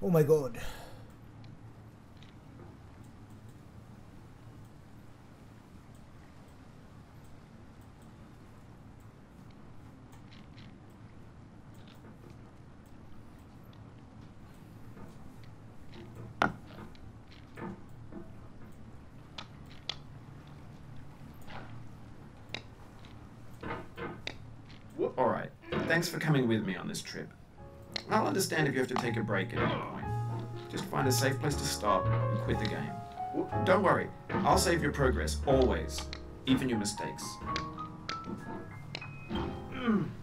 Oh my god. Alright, thanks for coming with me on this trip. I'll understand if you have to take a break at any point. Just find a safe place to stop and quit the game. Don't worry, I'll save your progress, always. Even your mistakes.